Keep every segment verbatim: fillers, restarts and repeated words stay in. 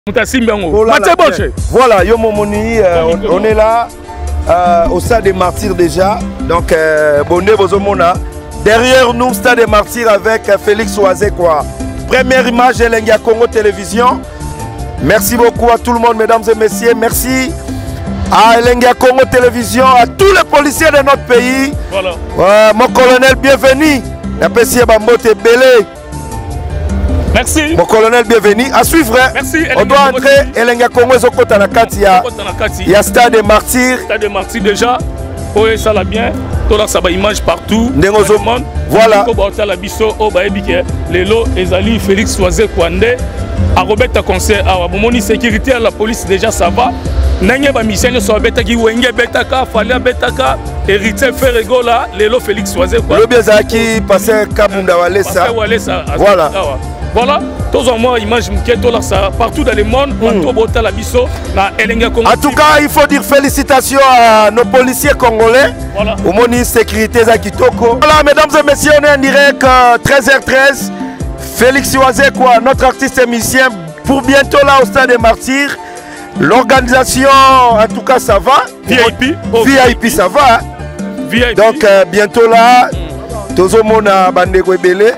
Voilà, yo momoni, euh, on, on est là euh, au stade des Martyrs déjà. Donc, euh, bonne bozomona. Derrière nous, stade des Martyrs avec euh, Félix Ouazekwa. Première image de Elenga Congo Télévision. Merci beaucoup à tout le monde, mesdames et messieurs. Merci à Elenga Congo Télévision, à tous les policiers de notre pays. Voilà. Euh, mon colonel, bienvenue. La P C Bambote Belé. Merci. Mon colonel, bienvenue. À suivre. Merci. On doit entrer. Elenga Congo Zokota Nakati. Il y a Stade des Martyrs. Stade des Martyrs déjà. Oui, ça l'a bien. Tout là, ça va image partout. Monde. Voilà. Lelo, Ezali, Félix Ouazekwa. À Robert Conseil, à Bomoni sécurité à la police déjà ça va. Nanye ba mission so beta ki wenge betaka fallait betaka héritier Ferrego là Lelo Félix Ouazekwa. Le biazaki passé Kabunda Walesa. Voilà. Voilà, tous en moi image là ça partout dans le monde on bota la biso na Elenga Congo. En tout cas, il faut dire félicitations à nos policiers congolais. Voilà. Au moni sécurité za kitoko. Voilà, mesdames et messieurs, on est en direct euh, treize heures treize. Félix Ouazekwa, notre artiste et musicien, pour bientôt là au stade des Martyrs. L'organisation, en tout cas, ça va. V I P. Oh, V I P, ça va. V I P. Donc, euh, bientôt là, tous au monde à Bandego Belé.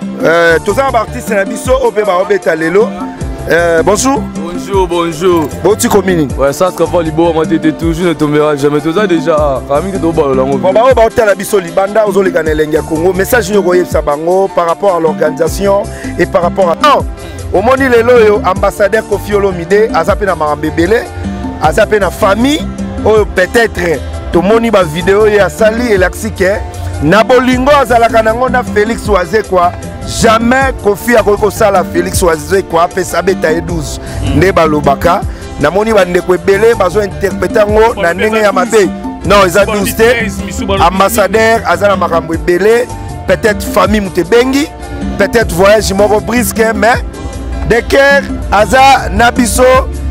Tous les artistes, c'est la biso, au Péba, au Bétalelo. Bonjour. Bonjour, bonjour. Bon, tu communies. Ouais, ça, c'est quand Libo, on était toujours, ne tombera jamais. Tout ça déjà, famille de Oba, là, on va. Bon, bah, on la biso, Libanda, aux Oligane Lenga Congo. Message, nous voyons ça, bango, par rapport à l'organisation et par rapport à. Non! Au moni lelo ambassadeur Kofi Olomide azape na marambebele azape na famille o peut-être to moni ba vidéo ya sali elaxike na bolingo azalaka nango na Félix Ouazekwa jamais Kofi akoko sala Félix Ouazekwa pesa beta douze nde balobaka na moni ba ndeko ebele bazo interpréter ngo na ndenge ya mabe non eza douze ambassadeur azala makambo ebele peut-être famille mutebengi peut-être voyage moko brisque mais Deker, Aza, Nabiso,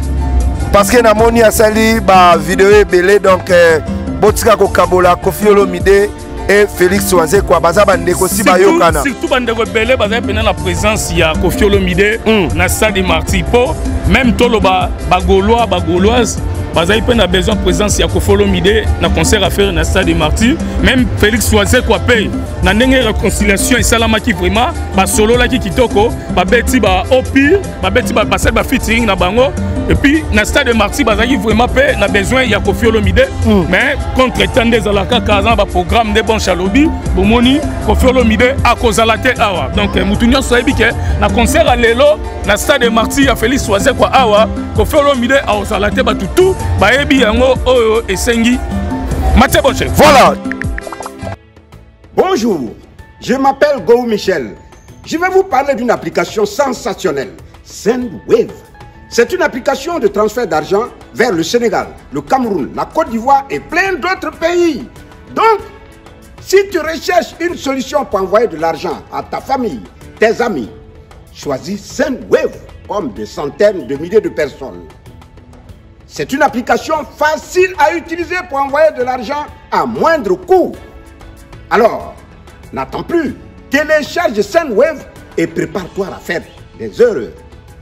parce que Namoni a sali ba vidéo belé donc Botika Kokabola, Kofi Olomide et Félix Ouazekwa baza bandeko si ba yokana. Surtout bandeko belé baza pendant la présence ya Kofi Olomide na stade des Martyrs po même tolo ba bagolois bagoloise baza a besoin de présence ya Kofi Olomide na concert à faire na stade des Martyrs même Félix Ouazekwa paye na ndenge réconciliation et salamaki vraiment ba solo la ki kitoko ba beti ba opir ba beti ba passer ba featuring na bango et puis na stade de Martyrs baza ki vraiment paye na besoin ya Kofi Olomide mais contre temps des alaka kazan ba programme de bon chalobi bomoni Kofi Olomide a kozala te awa donc mutunyo so ebike na concert à lelo na stade de Martyrs ya Félix Ouazekwa awa Kofi Olomide a ozala te ba tutu ba ebi yango oyo esengi Mathieu Bonche. Voilà. Bonjour, je m'appelle Go Michel. Je vais vous parler d'une application sensationnelle, Sendwave. C'est une application de transfert d'argent vers le Sénégal, le Cameroun, la Côte d'Ivoire et plein d'autres pays. Donc, si tu recherches une solution pour envoyer de l'argent à ta famille, tes amis, choisis Sendwave comme des centaines de milliers de personnes. C'est une application facile à utiliser pour envoyer de l'argent à moindre coût. Alors, n'attends plus, télécharge Sendwave et prépare-toi à faire des heureux.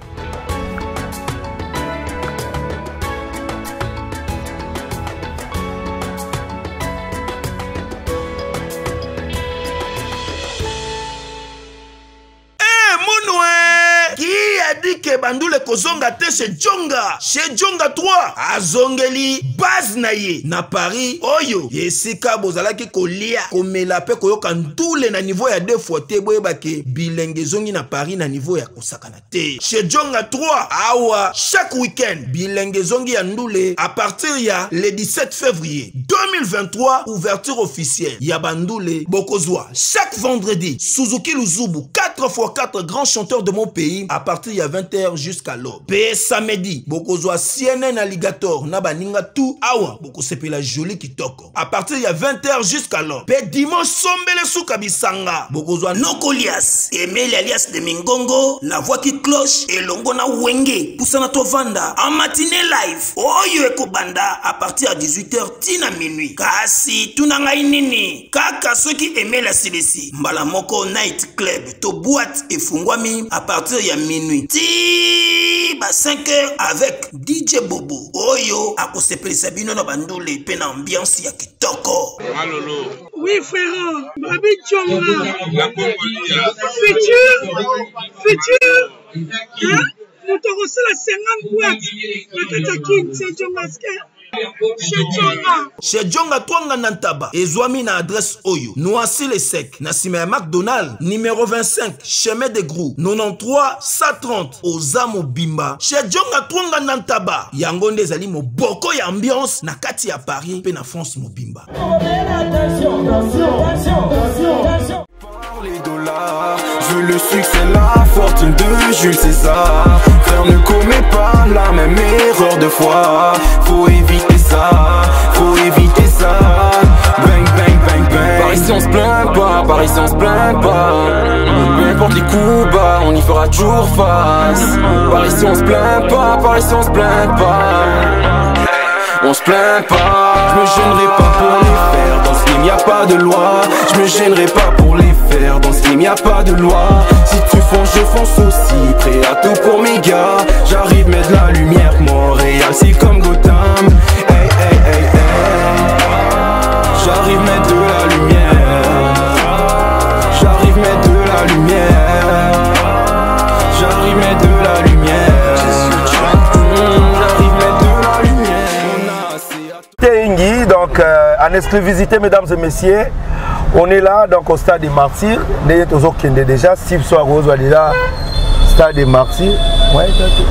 dit que Bandoule Kozonga te chez Djonga, chez Djonga trois, Azongeli, base naye, na Paris, Oyo, Yesika Bozalaki kolia, komela pe koyoka ndoule na niveau ya deux fois te boye bake, bilenge zongi na Paris na niveau ya kosakana te. Chez Djonga trois, awa, chaque week-end, bilenge zongi ya ndoule, à partir ya le dix-sept février deux mille vingt-trois, ouverture officielle, ya Bandoule, Bokozwa, chaque vendredi, Suzuki Luzubu, quatre fois quatre grands chanteurs de mon pays, à partir ya vingt heures jusqu'à l'aube. Pe samedi, Bokozwa C N N Alligator, Nabaninga tout, awa, Bokosepela joli kitoko. À partir ya vingt heures jusqu'à l'aube. Pe dimanche sombele soukabisanga, Bokozwa Nokolias, Emile alias de Mingongo, la voix qui cloche, et Longona Wenge, Poussana Tovanda, en matinée live, Oyo Ekobanda, à partir à dix-huit heures, tina minuit. Kasi, tunanga inini, kaka ceux qui aimaient la Silesi, Mbalamoko Night Club, to boîte et fungwami, à partir ya minuit. Ti ba cinq heures avec D J Bobo. Oyo akosepelisa bino na bandule pe na ambiance ya kitoko. Malolo. Oui frère, Babi Tchonga. La Congolia. Futur. Futur. Hein? Nous te reçons la cinquante boîtes. La Katakin, c'est Djongaske. Chez Djonga Twanga Nantaba, Ezwami na adresse Oyo, Noisy les Secs, Nassime McDonald, numéro vingt-cinq, chemin de Grou, quatre-vingt-treize cent trente, Ozamo Bimba. Chez Djonga Twanga Nantaba, Yangonde Zali mo boko ya ambiance, na kati ya Paris, pe na France mo Bimba. Attention, attention, attention, attention. Les dollars, je veux le succès, la fortune de Jules César. Frère, ne commets pas la même erreur de foi. Faut éviter ça, faut éviter ça. Bang, bang, bang, bang. Par ici on se plaint pas, par ici on se plaint pas. Peu importe les coups bas, on y fera toujours face. Par ici on se plaint pas, par ici on se plaint pas. On se plaint pas, je me gênerai pas pour les faire. Dans ce game y a pas de loi. Je me gênerai pas pour les faire. Dans ce game y a pas de loi. Si tu fonces, je fonce aussi. Prêt à tout pour mes gars. J'arrive mettre la lumière. Montréal c'est comme Gotham. Hey hey hey hey. J'arrive mettre de la lumière. J'arrive mettre de la lumière. J'arrive mettre de la lumière. Tengi, donc euh, en exclusivité mesdames et messieurs, on est là donc au stade des Martyrs. Nous sommes déjà, si soit Rose déjà stade des Martyrs. Ouais,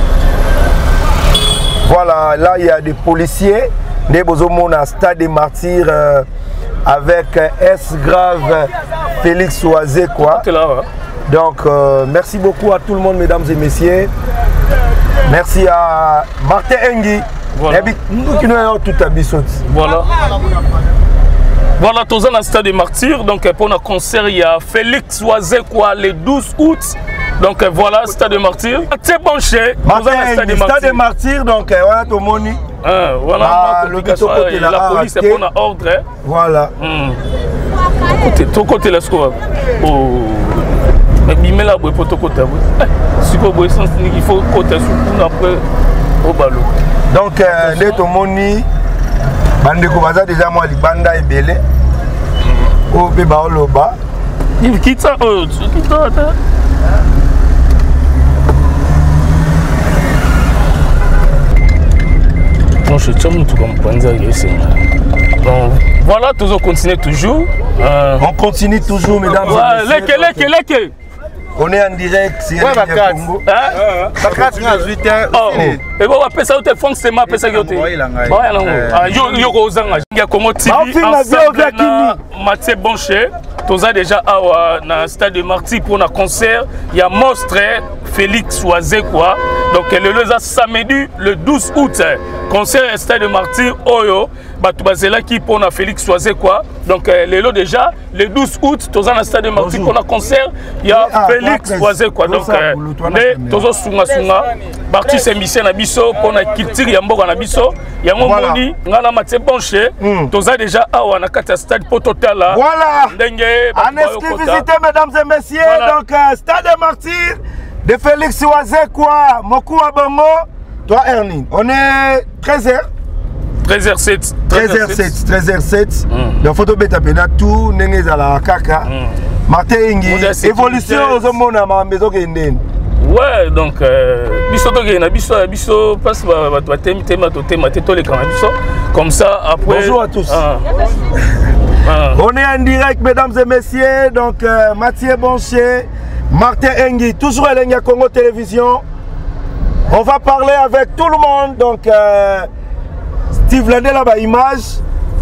voilà, là il y a des policiers. Nous sommes au stade des Martyrs euh, avec S grave Félix Oisé quoi. Donc euh, merci beaucoup à tout le monde mesdames et messieurs. Merci à Martin Engi. Voilà. Voilà. Voilà, tous dans le stade des Martyrs. Donc, pour un concert, il y a Félix Oisé quoi le douze août. Donc, voilà, stade des Martyrs. C'est bon, chez stade des Martyrs. Donc, voilà, tout le monde. Voilà, ah, le côté la, la police est pour un ordre. Hein. Voilà. Mm. Côté, tout côté, la score. Oh. Mais il met la boue pour tout côté. Si vous voulez, il faut côté sous après au ballon. Donc, euh, tout le monde, Bandeko Baza déjà moi, les bandas et belé. Au Béba Oloba. Il quitte ça, oh, tu quittes ça. Non, je tiens tout comme Panza. Donc, voilà, toujours continuer toujours. Euh... On continue toujours, mesdames ouais, et messieurs. Leke, leke, leke. On est en direct, c'est ouais, le Congo. Hein? Oh, et bon, après ça, tu fais c'est ma pesa yote. Ah, yo yo kozanga. Il y a Congo T V ensemble na Mathieu Bonché. Toza déjà à na stade de Martyrs pour un concert. Il y a Monstre Félix Oisé quoi. Donc le le samedi le douze août. Concert stade de Martyrs Oyo. Batu bazela qui pour na Félix Oisé quoi. Donc le le déjà le douze août toza na stade de Martyrs pour un concert. Il y a Félix Oisé quoi. Donc ne tozo sunga sunga. Parti c'est mission na biso pour na culture ya mboka na biso. Ya ngomoni ngana Mathieu Bonché. Toza déjà awa na kata stade pototala. Voilà. En exclusivité, mesdames et messieurs, voilà. Donc euh, stade des Martyrs de Félix Oisé quoi, Mokou Abongo, toi Ernie. On est treize heures. treize heures sept. treize heures sept. treize heures sept. Donc photo beta pena tout nengue za la kaka. Martin Ingi. Évolution aux hommes à ma maison qui est ouais, donc biso to gena biso biso passe ba ba thème thème to thème to les cannabis comme ça après. Bonjour à tous. Ah. Ah. On est en direct, mesdames et messieurs. Donc, euh, Mathieu Bonché, Martin Engi, toujours à l'Enga Congo Télévision. On va parler avec tout le monde. Donc, euh, Steve Landé là-bas, image.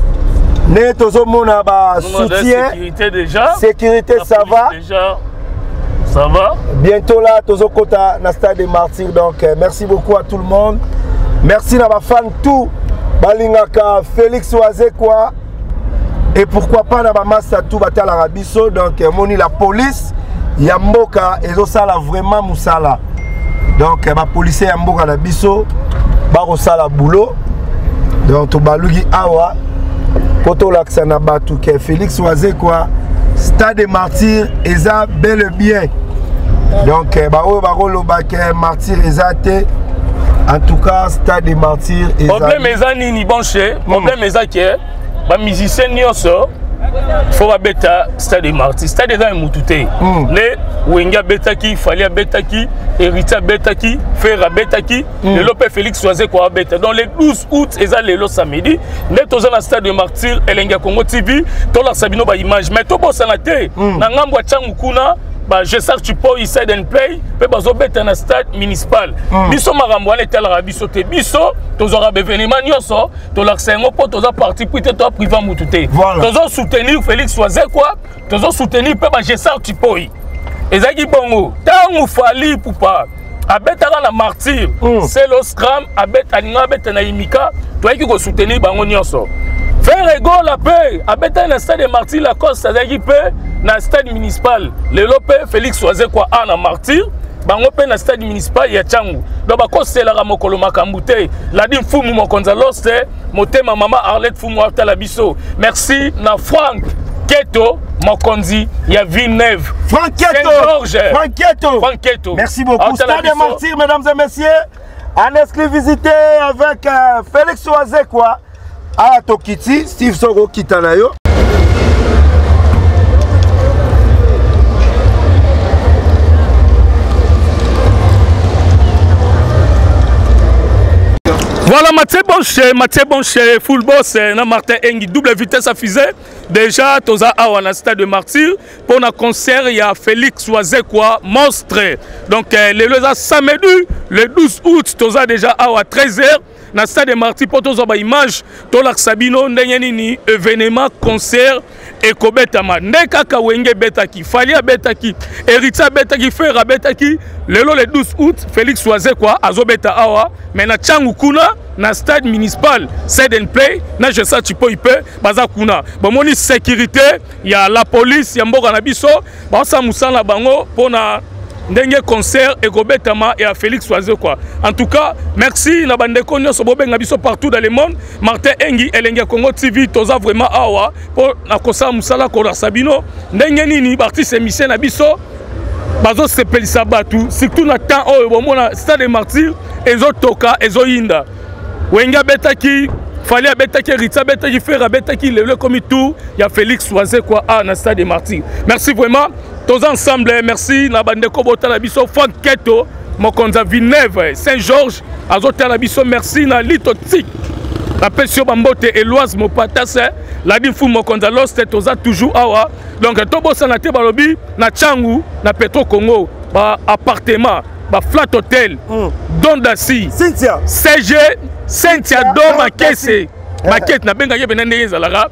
Bah, soutien. Sécurité déjà. Sécurité, ça va. Déjà. Ça va. Bientôt là, Tozo Kota, na stade des Martyrs. Donc, euh, merci beaucoup à tout le monde. Merci à ma fan tout. Balingaka, Félix Oisé quoi. Et pourquoi pas dans ma masse tout batal arabiso donc moni la police yamboka ezosala vraiment musala donc ma police yamboka na biso ba kosala boulot donc to balugi awa poto laksana batu ke Félix Oisé quoi stade des Martyrs eza bel et bien donc ba o ba koloba ke Martyrs eza te En tout cas, Stade des Martyrs et problème eza nini bon chez problème eza que ba musicien nyonso faut abeta Stade des Martyrs Stade eza mutute le wenga betaki fallait betaki Hérita betaki Fer betaki le Lopé Félix Soazé quoi beta dans le douze août eza lelo samedi net aux na Stade des Martyrs Elenga Congo T V to la sabino ba image mais to bosana te na ngambo changu kuna bah je sais que tu peux y side and play peut bazo beta na stade municipal biso marambo ala tala biso te biso tozora événement nyonso to l'arsengo po toza parti pour te to privé mutute tozo soutenir Félix Soazé quoi tozo soutenir peut bah je sais que tu peux y ezaki bongo tangu fali pour pas abetaka na martyr c'est le scram abeta ninga beta na imika to yaki ko soutenir bango nyonso faire ego la paix abeta na stade martyr la cause ezaki pe na stade municipal le Lopé Félix Soazé quoi a na martyr bango pe na stade municipal ya Changu do ba kosela ka mokolo makambu te la di mfumu mokonza loste motema mama Arlette Fumu atala biso merci na Frank Keto mokonzi ya Villeneuve Frank Keto Frank Keto Frank Keto merci beaucoup Stade des Martyrs mesdames et messieurs en exclusivité avec euh, Félix Soazé quoi à Tokiti Steve Soro Kitanayo. Voilà, Mathieu Bonche, Mathieu Bonche, full boss, na Martin Engi, double vitesse à fusée. Déjà, toza awa na stade de Martyr pour un concert, il y a Félix Soazé quoi, monstre. Donc, euh, le samedi, le douze août, toza déjà awa treize heures. Na stade de Martyr pour toza ba image, tola Sabino, ndenyenini, événement, concert, et kobetama. Nekaka wenge betaki, Falia betaki, Hérita betaki, Fer betaki. Le le douze août, Félix Soazé quoi, azobeta awa, mais na Changu kuna, na stade municipal, side and play, na je sais tu peux y peut, baza kuna. Bon moni sécurité, il y a la police, il y a mboka na biso, ba sa musala bango pour na ndenge concert et Gobetama et à Félix Soazé quoi. En tout cas, merci na bande konyo so bobenga biso partout dans le monde. Martin Engi Elenga Congo T V toza vraiment awa pour na kosa musala ko Sabino. Ndenge nini artiste émission na biso bazo sepelisa batu surtout na temps oyo bomona Stade des Martyrs ezo toka ezo yinda. Wenga betaki fallait abetaki Rita betaki Fer abetaki le comme tout il y a Félix Soazé quoi à na Stade des Martyrs. Merci vraiment tous ensemble, merci na bande ko botala biso Frank Keto mokonza Villeneuve Saint-Georges azotala biso merci na litotique la pesio bambote Eloise Mopatase la difu mokonza lost toza toujours awa donc to bosana te balobi na Changu na Petro Congo ba appartement ba flat hotel mm. Don Dasi Cynthia C G Cynthia Don Makese maquette na benga ye benende ezalaka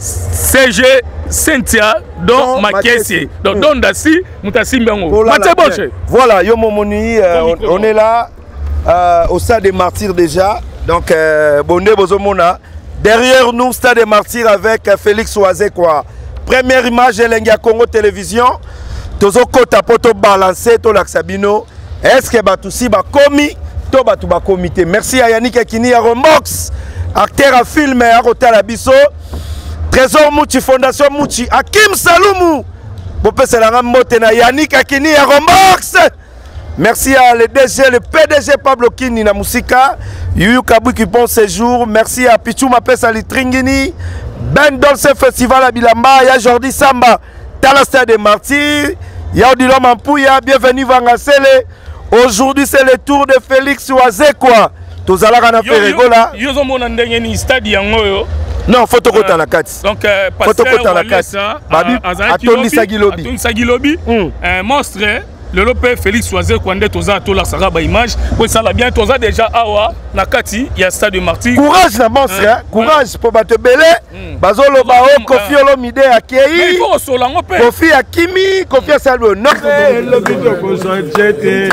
C G Cynthia Don Makese donc Don Dasi mutasi mbango Mathieu Bonche. Voilà yo momoni euh, on est là euh, au Stade des Martyrs déjà donc euh, bonne bozomona derrière nous Stade des Martyrs avec euh, Félix Soazé quoi. Première image Elenga Congo Télévision tozo kota poto balancer to laksabino est-ce que batusi ba komi to batu ba comité. Merci à Yannick Akini à Romox acteur à film à Rotala Biso Trésor Mouchi Fondation Mouchi Hakim Saloumou Bopé Selanga Motena Yannick Akini à Romox. Merci à le D G, le P D G Pablo Kini na Musika Yuyu Kabou qui bon séjour. Merci à Pichou Mapesa Litringini Ben Dolce Festival à Bilamba. Ya Jordi Samba Tala Stade des Martyrs. Ya Odilo Mampouya. Bienvenue Vangasele. Aujourd'hui c'est le tour de Félix Soazé quoi. Tozalaka na Ferregola. Yo zo mona ndenge ni stade yango yo. Non, faut te na kati. Donc pasteur Wallace Babi Atoni Sagilobi. Atoni Sagilobi. Un monstre le Lopé Félix Soazé kwande toza to la sara ba image pour ça la bien toza déjà awa na kati ya Stade de Martyr. Courage na monstre, hein? Courage pour battre belé. Bazolo ba o Kofi Olomide akei. Mais il faut solango pe. Kofi Akimi, Kofi Asalbo. Non. Le bito ko so jete.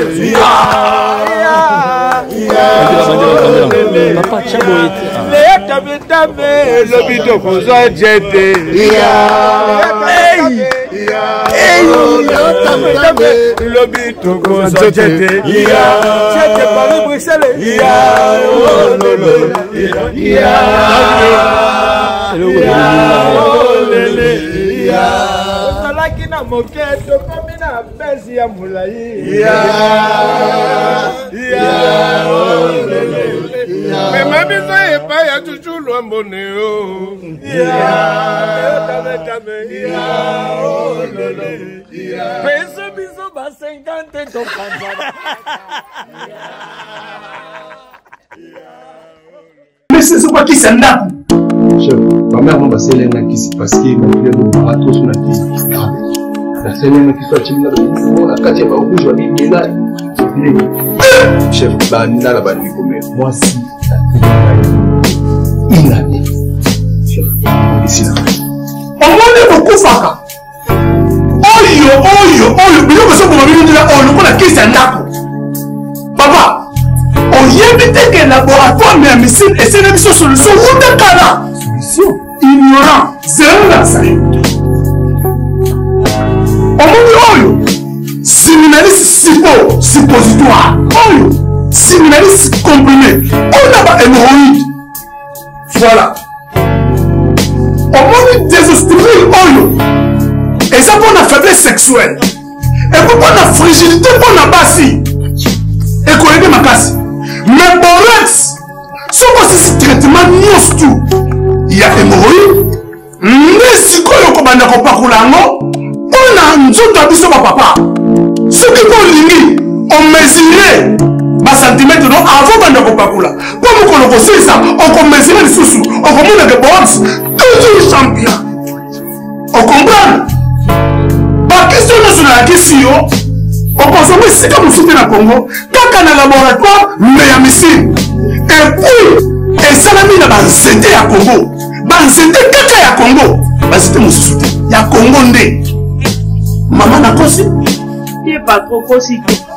Papa Chabo ete. Le tabitame le bito ko so jete. Hey. Hey, le bito ko so jete. Jete Paris Bruxelles. Salaki na moketo komina bezi ya mulai. Mais ma biso e pa ya chuchu lwambone o. Peso biso ba cinquante to panzana. Mais c'est quoi qui s'en a? Chef, ma mère m'a passé l'un qui s'est passé, ma fille m'a raté sur la fille. La seule qui soit timide, la quatrième au rouge, je vais dire là. Chef, bah, n'a la banni comme moi si. Une année. Chef, ici là. On m'a dit beaucoup faka. Oyo, oyo, oyo, mais nous sommes pour venir là, on le connaît qui s'en a. Papa. On y évite que le laboratoire mais missile et c'est une solution. Où de cana? Solution. Ignorant. Zéro la salle. On dit oyo. Séminaliste suppo, suppositoire. Oyo. Séminaliste comprimé. On a pas hémorroïde. Voilà. On dit désostérile oyo. Et ça pour la faiblesse sexuelle. Et pour la fragilité pour la bassi. Et qu'on aide ma casse. Mais borex, ce que traitement tout. Il y a hémorroïde, mais si on a un papa. Ce qui est limite, on mesurait ma centimètre avant de faire pour nous connaître ça, on mesurait les sous, on commence les box, toujours champion. On comprend? Par question nationale, la question. On consomme ici comme nous sommes au Congo, quand on a un laboratoire, mais à missile. Et puis, et ça l'a mis dans la santé à Congo. Dans la santé, caca à Congo. Bah, c'était mon soutien. Il y a Congo ndé. Maman n'a pas aussi. Il n'y a pas trop aussi.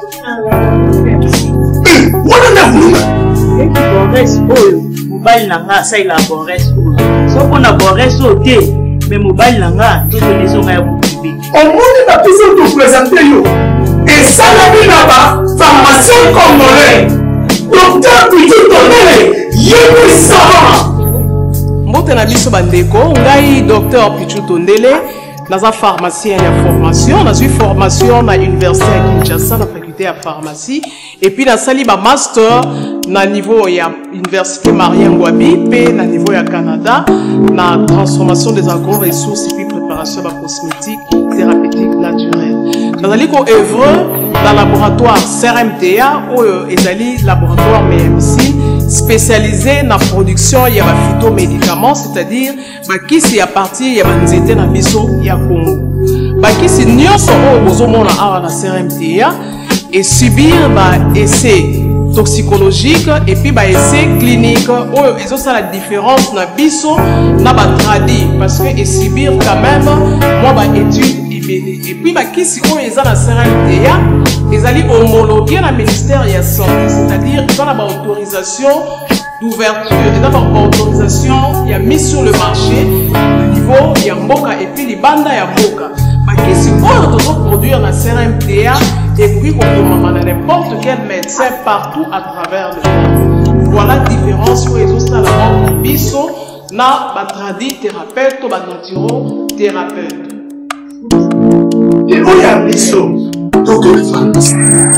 Eh, on a un volume. Et qui boresse, oh, mobile n'a ça, il a boresse. Sauf qu'on a boresse au thé, mais mobile n'a tout le maison à vous. On m'a toujours nous présenter. Et ça l'a mis là-bas, pharmacien congolais, docteur Pichu Tondele, Yémi Savant. Mbote na biso bandeko, ngai docteur Pichu Tondele, naza pharmacien ya formation, nazui formation na université à Kinshasa, na faculté ya pharmacie, et puis na sali ba master na niveau ya université Marien Ngouabi, pe na niveau ya Canada, na transformation des agro-ressources et puis préparation de cosmétiques thérapeutiques naturelles. Nous allons œuvrer dans le laboratoire C R M T A ou le laboratoire M M C spécialisé dans la production de phytomédicaments, c'est-à-dire qui c'est à partir de la dans biso ya Congo. Qui c'est nyonso o bozomona à la C R M T A et subir des essais toxicologiques et puis des essais cliniques où ils ont la différence dans biso na ba tradi parce que et subir quand même moi ba étude et puis qui si on est dans la C R M T A ils allaient homologuer le ministère de la santé, c'est-à-dire ils ont l'autorisation d'ouverture, ils ont l'autorisation, il y a mis sur le marché le niveau, il y a Mboka et puis les bandes il y a Mboka. Qui si on doit produire la C R M T A et puis on peut n'importe quel médecin partout à travers le monde. Voilà la différence où ils ont ça la mort biso na batradi thérapeute ou naturothérapeute. Et où il y a un biso, donc le pharmacien.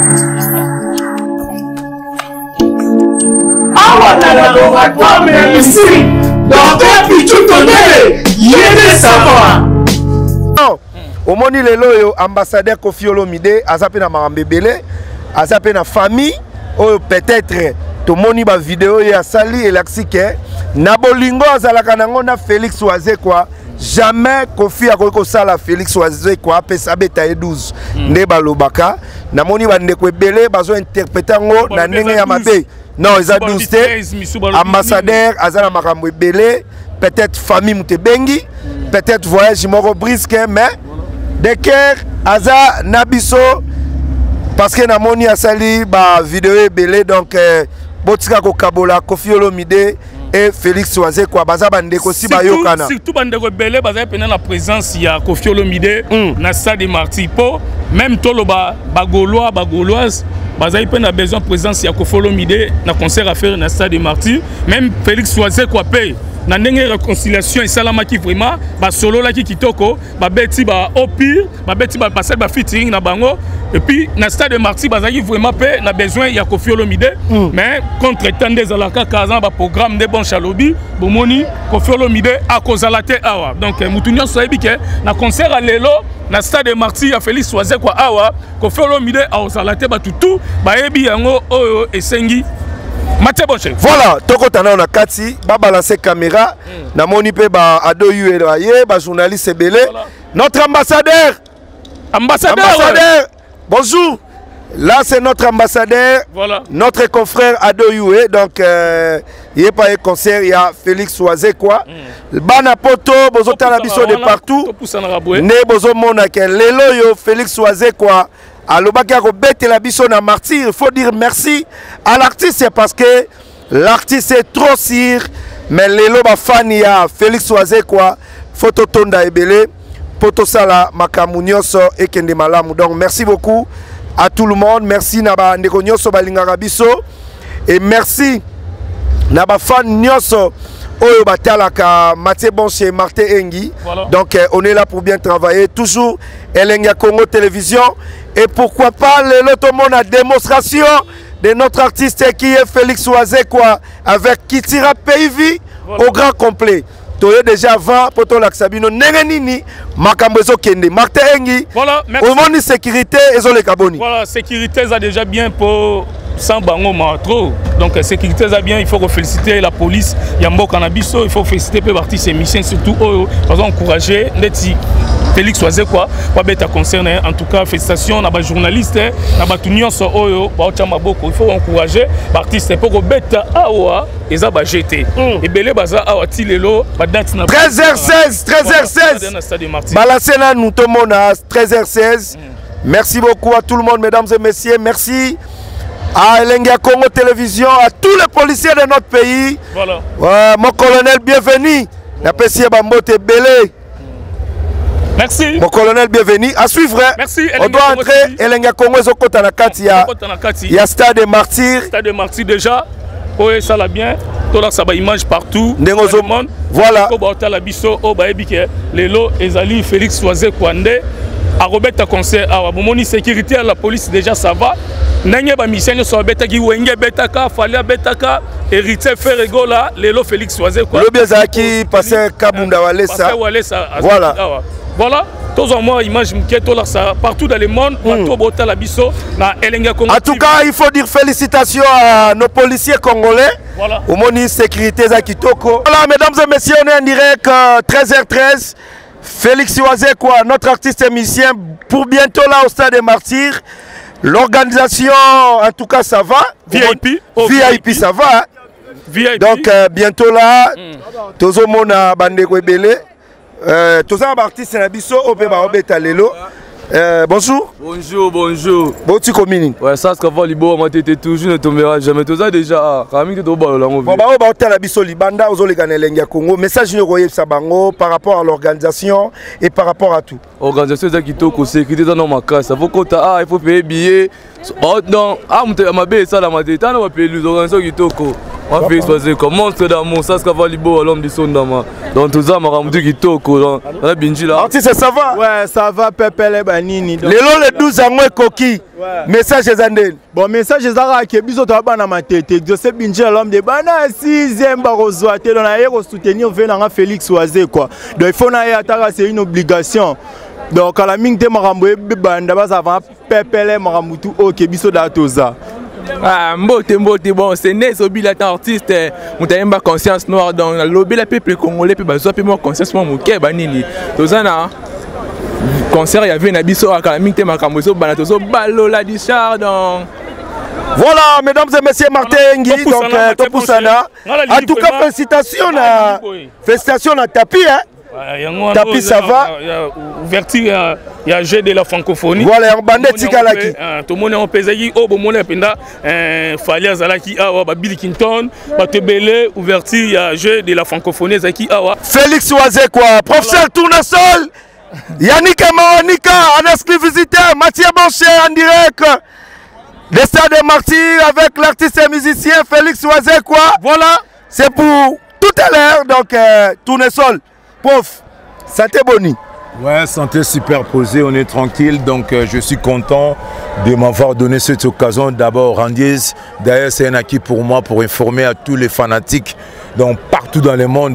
Ah, on a le laboratoire, mais ici, docteur Pichu Tondele, Yémi Savant. Au moni lelo yo ambassadeur Kofi Olomide azape na marambebele azape na famille ou peut-être to moni ba vidéo ya sali et laxike na bolingo azalaka nango na Félix Oise quoi jamais Kofi akoko sala Félix Oise quoi pesa beta e douze ne balobaka na moni ba ndeko ebele bazo interpréter ngo na ndenge ya mabe non eza douze ambassadeur azala makambo ebele peut-être famille mutebengi peut-être voyage moko brisque mais de cœur aza nabiso parce que namoni asali ba vidéo ebele donc euh, botika ko kabola Kofi Olomide et Félix Oise quoi baza bandeko si bayokana surtout bandeko ebele baza pena la présence ya Kofi Olomide mm. na stade Marty po même toloba bagolois bagoloise baza pena besoin présence ya Kofi Olomide na concert à faire na stade Marty même Félix Oise quoi paye na ndenge réconciliation et salamaki vraiment ba solo la ki kitoko ba beti ba au pire ba beti ba passer ba featuring na bango Et puis, dans le stade de Marty, il vraiment a besoin de Kofi Olomide. Mm. Mais contre temps des alaka, Kazan, le programme de bon chalobi, Bomoni, Kofi Olomide a causé la tête. Donc, Moutounion Soebi, dans le concert à Lelo, dans le stade de Marty, il a fait Soazé quoi Awa, Kofi Olomide a causé la tête, tout, Baebi, Yango, Oyo et Sengi. Voilà, toko tana on a kati, ba balancer caméra, na moni pe ba ado yu raye, ba journaliste belé. Notre ambassadeur, ambassadeur, ambassadeur. Bonjour. Là c'est notre ambassadeur, voilà. Notre confrère Ado Yue, donc euh, il n'y a pas un concert, il y a Félix Oazé quoi. Mm. Bana poto, bozo talabiso de partout. Ne bozo mona ke lelo yo Félix Oazé quoi. Alobaki a robete la biso na martyr, il faut dire merci à l'artiste parce que l'artiste est trop sire, mais lelo ba fan ya Félix Oazé quoi. Photo tonda ebele, poto sala makamunyoso et kende malamu. Donc merci beaucoup à tout le monde, merci Naba Ndeko Nyoso Balingara Biso et merci Naba fan Nyoso Oyo Batalaka Mathieu Bonche Martin Engi. Voilà. Donc euh, on est là pour bien travailler, toujours Elenga Congo Télévision et pourquoi pas le monde à démonstration de notre artiste qui est Félix Oazé quoi avec Kitira P I V voilà. Au grand complet. Toye déjà avant poto laksabino nengenini makambezo kende Martin Engi. Voilà, merci. Au monde sécurité ezole kaboni. Voilà, sécurité ça déjà bien pour sans bango trop. Donc sécurité ça bien, il faut féliciter la police, Yambo Cannabiso, il faut féliciter peu partie ces missions surtout oh, pour encourager Neti Félix Oazé quoi, pas bête à concerner en tout cas félicitations à les journalistes, à ba tunion so oyo, ba chama boko, il faut encourager l'artiste pour bête awa et ça ba jeter. Et belé baza awa tilelo, ba date na treize heures seize, treize heures seize. Balasena nous tout le monde à treize heures seize. Merci beaucoup à tout le monde mesdames et messieurs, merci. À Elenga Congo Télévision, à tous les policiers de notre pays. Voilà. Ouais, mon colonel, bienvenue. La P C Bambote Belé. Merci. Mon colonel, bienvenue. À suivre. Merci. Elenga On doit entrer. Elenga Congo Zokota Nakati. Il y a Stade des Martyrs. Stade des Martyrs déjà. Oui, ça va bien. Tout là, ça va image partout. Dans monde. Voilà. Lelo, Ezali, Félix Oazé Kwande. À Robert concert, à Bomoni sécurité à la police déjà ça va. Nanye ba mission so beta ki wenge betaka falia betaka héritier Ferrego là Lelo Félix Oazé quoi. Le biazaki passer Kabunda Walesa. Voilà. Voilà. Tous en moi image mketo là ça partout dans le monde partout bota la biso na Elenga Congo. En tout cas, il faut dire félicitations à nos policiers congolais. Voilà. Au moni sécurité za kitoko. Voilà mesdames et messieurs, on est en direct treize heures treize. Félix Oazé quoi, notre artiste et musicien pour bientôt là au Stade des Martyrs. L'organisation, en tout cas, ça va. V I P. Oh, V I P, ça va. V I P. Donc, euh, bientôt là, tout le monde a bandé Belé. Tout ça, artiste Nabiso, Opeba Obeta Lelo. Euh, bonjour. Bonjour, bonjour. Bon, tu communiques. Ouais, ça, c'est qu'avant, Libo, on t'était toujours, ne tombera jamais. Tout ça, déjà, Rami, tu es au bas de la Bon, bah, on va au Labiso Libanda, aux Oleganelengya Congo. Message de Sabango par rapport à l'organisation et par rapport à tout. Organisation, c'est qui toque, sécurité dans ma casse. Il faut qu'on ah, il faut payer billet. Oh, non, ah, ma belle, ça, la matinée, on va payer les organisations qui toquent. On fait exposer comme monstre d'amour, ça, c'est qu'avant, Libo, l'homme du son d'ama. Donc, tout ça, ma ramoutu qui toque. On a binji là. Artiste, ça va? Ouais, ça va, Pepe, les banini. Les lots, les douze ans, moi, coquille. Message des Andel. Bon, message des Arabes qui est bisous à ma tête. Joseph Binji, l'homme de Bana, sixième barozoate, on a héros soutenir venant Félix Oazé, quoi. Donc, il faut n'aller à Tara, c'est une obligation. Donc, à la mine de Maramboué, Banda, avant Pepele, Maramoutou, ok, bisous d'Atoza. Ah, mbote mbote bon, c'est né au bilat artiste, on a une conscience noire dans le lobby la peuple congolais, puis bazo puis moi conscience moi mouké banini. Tozana concert il y avait Nabiso à Kalamite Makamoso Banatoso Balola du Chardon. Voilà, mesdames et messieurs, Martin Engi, donc Topusana. En tout cas, félicitations à félicitations à Tapi, hein. Tapi, ça va. Ouverture, il y a jeu de la francophonie. Voilà, un bandit Tikalaki. Tout le monde est en Pézagi, au bon moment, Falia Zalaki, Awa, Billy Kinton, Batebele, ouverture, il y a jeu de la francophonie, Zaki, Awa. Félix Oazé, quoi. Professeur Tournesol, Yannick Maonika, en exclusivité, Mathieu Boncher en direct. Le Stade des Martyrs avec l'artiste et musicien Félix Oazé, quoi. Voilà, c'est pour tout à l'heure, donc euh, Tournesol. Prof, ça t'est boni. Ouais, santé superposée, on est tranquille, donc euh, je suis content de m'avoir donné cette occasion. D'abord, Randiez, d'ailleurs c'est un acquis pour moi pour informer à tous les fanatiques, donc partout dans le monde.